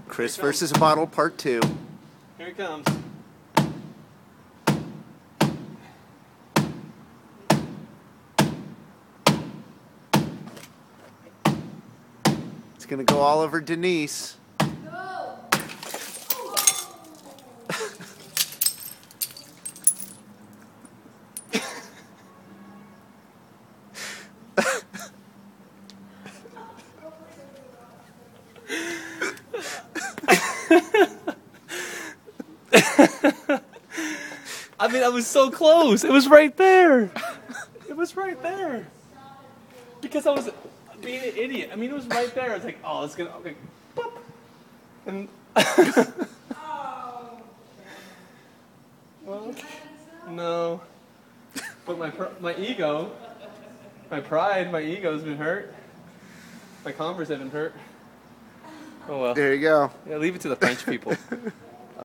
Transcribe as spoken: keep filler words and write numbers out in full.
Chris versus a bottle, part two. Here it comes. It's gonna go all over Denise. No. I mean, I was so close. It was right there. It was right there. Because I was being an idiot. I mean, it was right there. I was like, oh, it's gonna, okay, boop. And well, no. But my my ego, my pride, my ego's been hurt. My Converse have been hurt. Oh well. There you go. Yeah, leave it to the French people.